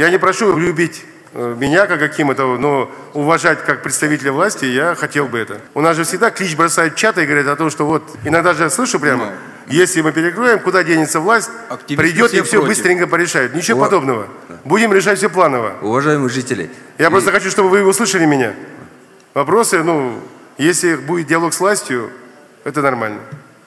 Я не прошу любить меня как каким-то, но уважать как представителя власти, я хотел бы это. У нас же всегда клич бросают в чаты и говорят о том, что вот, иногда же слышу прямо, если мы перекроем, куда денется власть, придет и все быстренько порешает. Ничего подобного. Будем решать все планово. Уважаемые жители. Я просто хочу, чтобы вы услышали меня. Вопросы, если будет диалог с властью, это нормально.